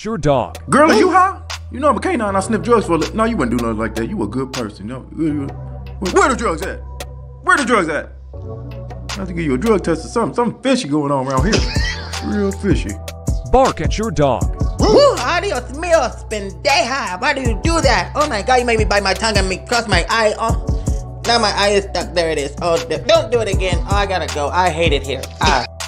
at your dog. Girl, are you high? You know I'm a canine. I sniff drugs for a No, you wouldn't do nothing like that. You a good person. No. Where the drugs at? Where the drugs at? I have to give you a drug test or something. Something fishy going on around here. Real fishy. Bark at your dog. Woo! Adios míos, pendeja! Why do you do that? Oh my god, you made me bite my tongue and me cross my eye. Oh, now my eye is stuck. There it is. Oh, don't do it again. Oh, I gotta go. I hate it here.